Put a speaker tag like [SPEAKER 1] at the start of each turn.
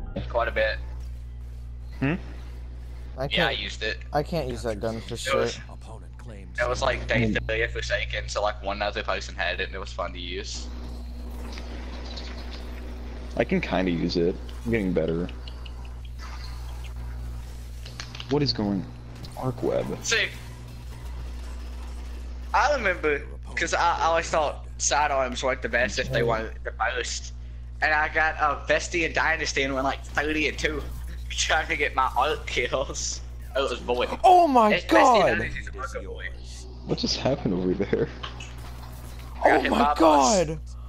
[SPEAKER 1] quite a bit.
[SPEAKER 2] Hmm?
[SPEAKER 1] Yeah, I used it.
[SPEAKER 3] I can't use that gun for shit.
[SPEAKER 1] It was like day 30 of Forsaken, so like one other person had it and it was fun to use.
[SPEAKER 2] I can kind of use it. I'm getting better. What is going? Arc web.
[SPEAKER 1] See, I remember, because I always thought sidearms were like the best if they wanted the most. And I got a Vesty and Dynasty and went like 30-2 trying to get my art kills. Oh, it was void.
[SPEAKER 3] Oh my god!
[SPEAKER 2] What just happened over there?
[SPEAKER 3] Oh my god!